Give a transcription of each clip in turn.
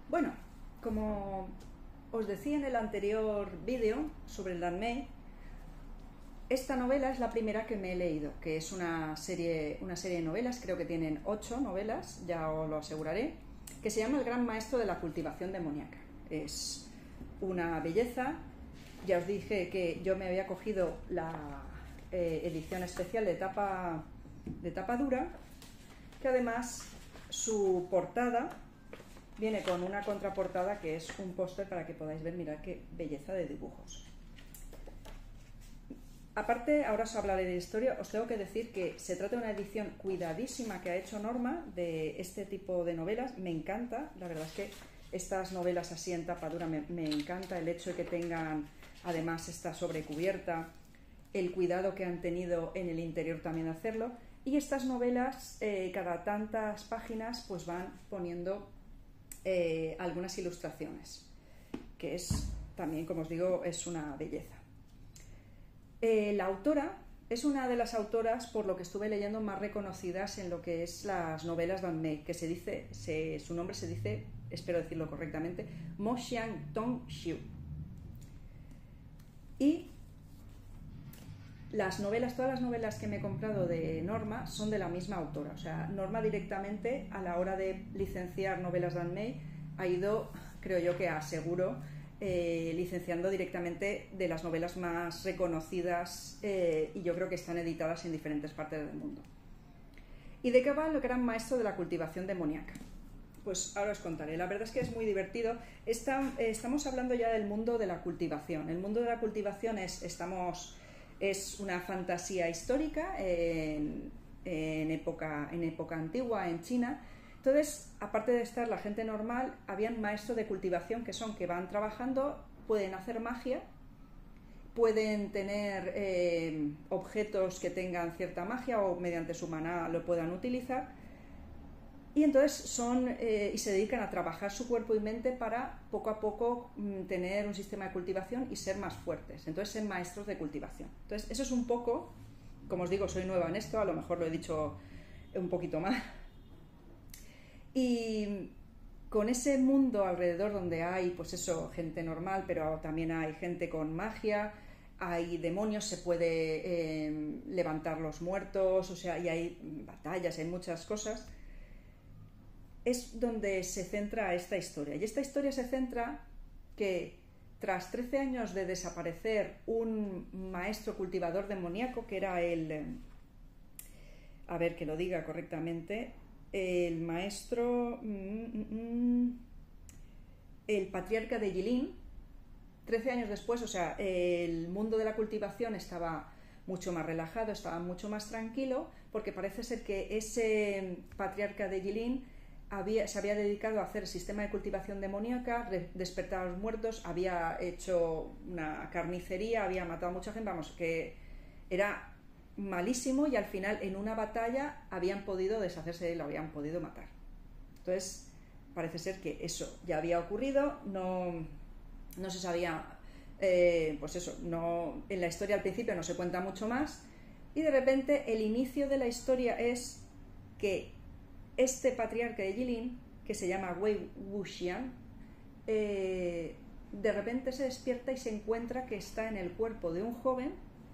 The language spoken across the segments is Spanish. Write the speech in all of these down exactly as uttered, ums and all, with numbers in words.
Bueno, como os decía en el anterior vídeo sobre el Danmei, esta novela es la primera que me he leído, que es una serie, una serie de novelas, creo que tienen ocho novelas, ya os lo aseguraré, que se llama El gran maestro de la cultivación demoníaca. Es una belleza. Ya os dije que yo me había cogido la eh, edición especial de tapa, de tapa dura, que además su portada viene con una contraportada que es un póster para que podáis ver, mirad qué belleza de dibujos. Aparte, ahora os hablaré de historia, os tengo que decir que se trata de una edición cuidadísima que ha hecho Norma de este tipo de novelas. Me encanta, la verdad es que estas novelas así en tapa dura me, me encanta el hecho de que tengan además esta sobrecubierta, el cuidado que han tenido en el interior también de hacerlo. Y estas novelas, eh, cada tantas páginas, pues van poniendo eh, algunas ilustraciones, que es también, como os digo, es una belleza. Eh, la autora es una de las autoras, por lo que estuve leyendo, más reconocidas en lo que es las novelas Danmei, que se dice, se, su nombre se dice, espero decirlo correctamente, Mo Xiang Tong Xiu. Y las novelas, todas las novelas que me he comprado de Norma son de la misma autora. O sea, Norma directamente, a la hora de licenciar novelas Danmei, ha ido, creo yo que a seguro, Eh, licenciando directamente de las novelas más reconocidas eh, y yo creo que están editadas en diferentes partes del mundo. ¿Y de qué va el gran maestro de la cultivación demoníaca? Pues ahora os contaré. La verdad es que es muy divertido. Está, eh, estamos hablando ya del mundo de la cultivación. El mundo de la cultivación es, estamos, es una fantasía histórica en, en, época, en época antigua en China. Entonces, aparte de estar la gente normal, habían maestros de cultivación que son que van trabajando, pueden hacer magia, pueden tener eh, objetos que tengan cierta magia o mediante su maná lo puedan utilizar. Y entonces son eh, y se dedican a trabajar su cuerpo y mente para poco a poco mm, tener un sistema de cultivación y ser más fuertes. Entonces, ser maestros de cultivación. Entonces, eso es un poco, como os digo, soy nueva en esto, a lo mejor lo he dicho un poquito más. Y con ese mundo alrededor donde hay, pues eso, gente normal, pero también hay gente con magia, hay demonios, se puede eh, levantar los muertos, o sea, y hay batallas, hay muchas cosas, es donde se centra esta historia. Y esta historia se centra que tras trece años de desaparecer un maestro cultivador demoníaco, que era el, a ver que lo diga correctamente, el maestro, el patriarca de Yilin, trece años después, o sea, el mundo de la cultivación estaba mucho más relajado, estaba mucho más tranquilo, porque parece ser que ese patriarca de Yilin había, se había dedicado a hacer el sistema de cultivación demoníaca, despertar a los muertos, había hecho una carnicería, había matado a mucha gente, vamos, que era malísimo, y al final en una batalla habían podido deshacerse de él, lo habían podido matar. Entonces parece ser que eso ya había ocurrido, no, no se sabía, eh, pues eso, no, en la historia al principio no se cuenta mucho más, y de repente el inicio de la historia es que este patriarca de Yilin, que se llama Wei Wuxian, eh, de repente se despierta y se encuentra que está en el cuerpo de un joven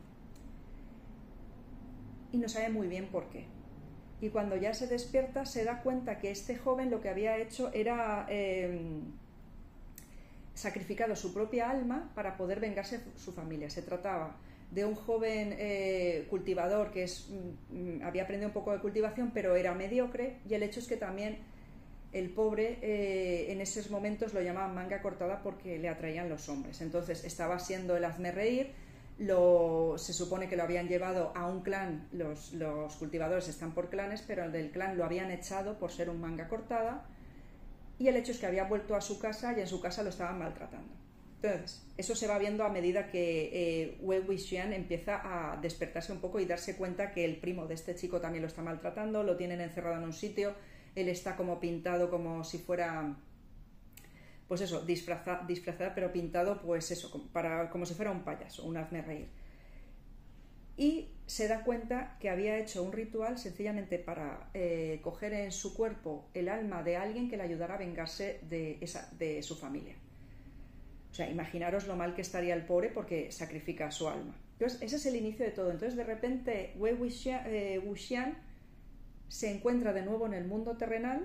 y no sabe muy bien por qué. Y cuando ya se despierta se da cuenta que este joven lo que había hecho era eh, sacrificado su propia alma para poder vengarse de su familia. Se trataba de un joven eh, cultivador que es, mm, había aprendido un poco de cultivación, pero era mediocre, y el hecho es que también el pobre eh, en esos momentos lo llamaban manga cortada porque le atraían los hombres. Entonces estaba siendo el hazmerreír. Lo, se supone que lo habían llevado a un clan, los, los cultivadores están por clanes, pero el del clan lo habían echado por ser un manga cortada, y el hecho es que había vuelto a su casa y en su casa lo estaban maltratando. Entonces, eso se va viendo a medida que eh, Wei Wuxian empieza a despertarse un poco y darse cuenta que el primo de este chico también lo está maltratando, lo tienen encerrado en un sitio, él está como pintado como si fuera, pues eso, disfrazado, disfrazado pero pintado, pues eso, para, como si fuera un payaso, un hazme reír. y se da cuenta que había hecho un ritual sencillamente para eh, coger en su cuerpo el alma de alguien que le ayudara a vengarse de, esa, de su familia. O sea, imaginaros lo mal que estaría el pobre porque sacrifica su alma. Entonces, ese es el inicio de todo. Entonces, de repente, Wei Wuxian, eh, Wuxian se encuentra de nuevo en el mundo terrenal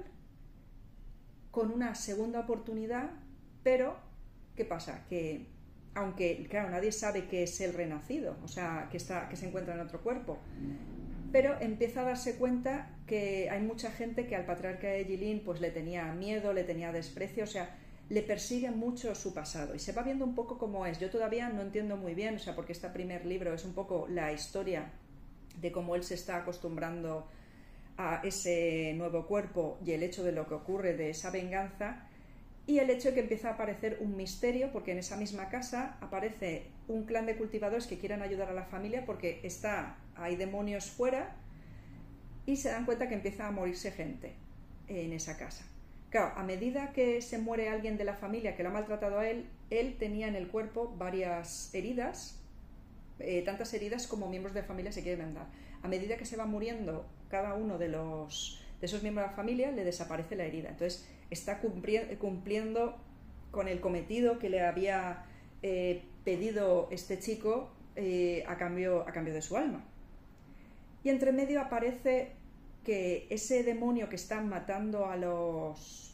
con una segunda oportunidad, pero ¿qué pasa? Que, aunque, claro, nadie sabe que es el renacido, o sea, que, está, que se encuentra en otro cuerpo, pero empieza a darse cuenta que hay mucha gente que al patriarca de Jilin pues le tenía miedo, le tenía desprecio, o sea, le persigue mucho su pasado y se va viendo un poco cómo es. Yo todavía no entiendo muy bien, o sea, porque este primer libro es un poco la historia de cómo él se está acostumbrando a ese nuevo cuerpo y el hecho de lo que ocurre de esa venganza y el hecho de que empieza a aparecer un misterio porque en esa misma casa aparece un clan de cultivadores que quieren ayudar a la familia porque está, hay demonios fuera y se dan cuenta que empieza a morirse gente en esa casa. Claro, a medida que se muere alguien de la familia que lo ha maltratado a él, él tenía en el cuerpo varias heridas, eh, tantas heridas como miembros de la familia se quieren vendar. A medida que se va muriendo cada uno de, los, de esos miembros de la familia, le desaparece la herida. Entonces está cumpli- cumpliendo con el cometido que le había eh, pedido este chico eh, a, cambio, a cambio de su alma. Y entre medio aparece que ese demonio que está matando a los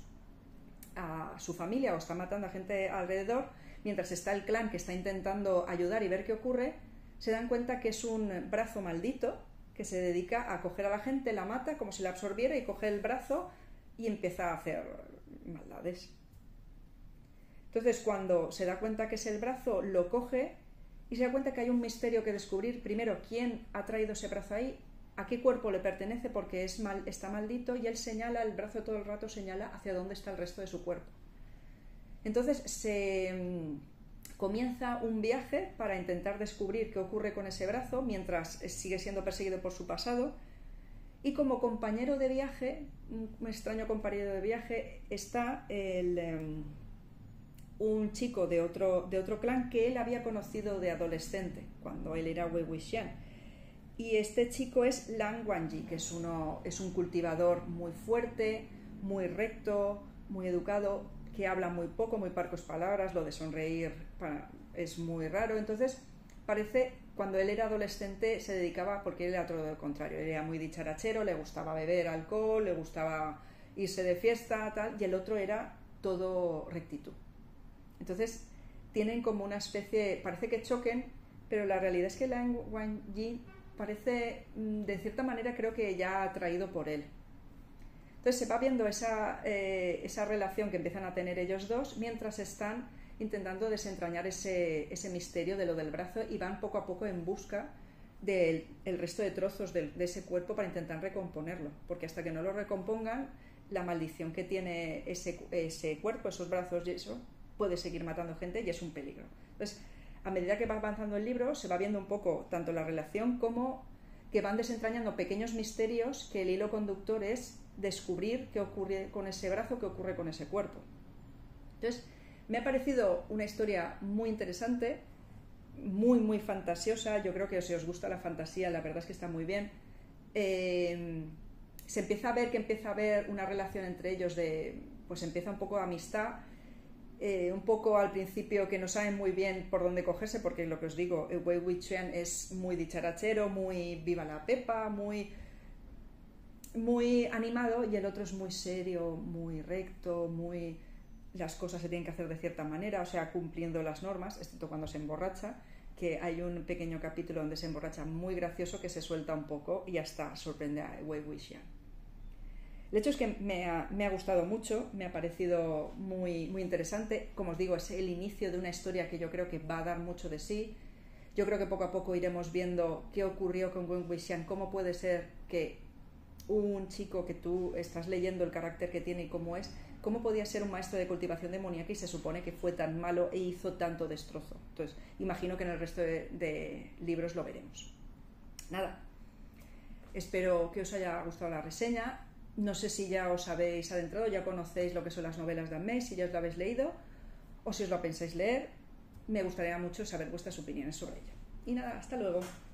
a su familia o está matando a gente alrededor, mientras está el clan que está intentando ayudar y ver qué ocurre, se dan cuenta que es un brazo maldito que se dedica a coger a la gente, la mata como si la absorbiera y coge el brazo y empieza a hacer maldades. Entonces, cuando se da cuenta que es el brazo, lo coge y se da cuenta que hay un misterio que descubrir. Primero, quién ha traído ese brazo ahí, a qué cuerpo le pertenece porque es mal, está maldito, y él señala, el brazo todo el rato señala hacia dónde está el resto de su cuerpo. Entonces se mmm, comienza un viaje para intentar descubrir qué ocurre con ese brazo mientras sigue siendo perseguido por su pasado, y como compañero de viaje, un extraño compañero de viaje, está el, um, un chico de otro, de otro clan que él había conocido de adolescente cuando él era Wei Wuxian. Y este chico es Lan Wangji, que es, uno, es un cultivador muy fuerte, muy recto, muy educado, que habla muy poco, muy parcos palabras, lo de sonreír para, es muy raro. Entonces, parece, cuando él era adolescente se dedicaba, porque él era todo lo contrario, él era muy dicharachero, le gustaba beber alcohol, le gustaba irse de fiesta, tal, y el otro era todo rectitud. Entonces, tienen como una especie, parece que choquen, pero la realidad es que Lan Wangji parece, de cierta manera, creo que ya atraído por él. Entonces se va viendo esa, eh, esa relación que empiezan a tener ellos dos mientras están intentando desentrañar ese, ese misterio de lo del brazo y van poco a poco en busca del el resto de trozos de, de ese cuerpo para intentar recomponerlo, porque hasta que no lo recompongan, la maldición que tiene ese, ese cuerpo, esos brazos y eso, puede seguir matando gente y es un peligro. Entonces, a medida que va avanzando el libro, se va viendo un poco tanto la relación como que van desentrañando pequeños misterios que el hilo conductor es descubrir qué ocurre con ese brazo, qué ocurre con ese cuerpo. Entonces, me ha parecido una historia muy interesante, muy, muy fantasiosa. Yo creo que si os gusta la fantasía, la verdad es que está muy bien. Eh, se empieza a ver que empieza a haber una relación entre ellos de, pues empieza un poco de amistad. Eh, un poco al principio que no saben muy bien por dónde cogerse, porque lo que os digo, Wei Wuxian es muy dicharachero, muy viva la pepa, muy, muy animado, y el otro es muy serio, muy recto, muy las cosas se tienen que hacer de cierta manera, o sea, cumpliendo las normas, excepto cuando se emborracha, que hay un pequeño capítulo donde se emborracha muy gracioso que se suelta un poco y hasta sorprende a Wei Wuxian. El hecho es que me ha, me ha gustado mucho, me ha parecido muy, muy interesante. Como os digo, es el inicio de una historia que yo creo que va a dar mucho de sí. Yo creo que poco a poco iremos viendo qué ocurrió con Wei Wuxian, cómo puede ser que un chico que tú estás leyendo el carácter que tiene y cómo es, cómo podía ser un maestro de cultivación demoníaca y se supone que fue tan malo e hizo tanto destrozo. Entonces, imagino que en el resto de, de libros lo veremos. Nada, espero que os haya gustado la reseña. No sé si ya os habéis adentrado, ya conocéis lo que son las novelas de Anne May, si ya os lo habéis leído o si os lo pensáis leer. Me gustaría mucho saber vuestras opiniones sobre ello. Y nada, hasta luego.